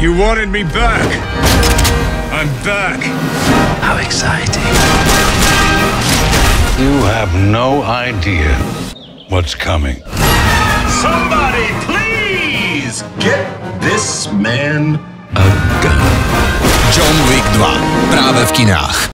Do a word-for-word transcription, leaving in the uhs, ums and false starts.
You wanted me back. I'm back. How exciting. You have no idea what's coming. Somebody, please get this man A gun. John Wick dva. Práve v kinách.